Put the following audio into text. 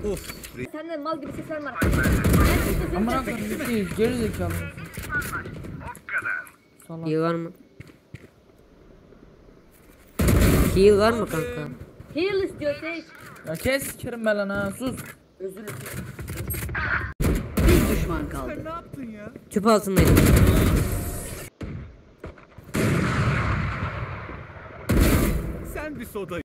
Senden mal gibi ses verme. Amına koyayım değil, geri zekalı. Salak. Heal var mı? Heal var mı kanka? Heal istiyor Sage. Ya kes sikerim ben lan ha, sus. Özür dilerim. Bir düşman kaldı. Ne yaptın ya? Tüp altındaydım. Sen bir soda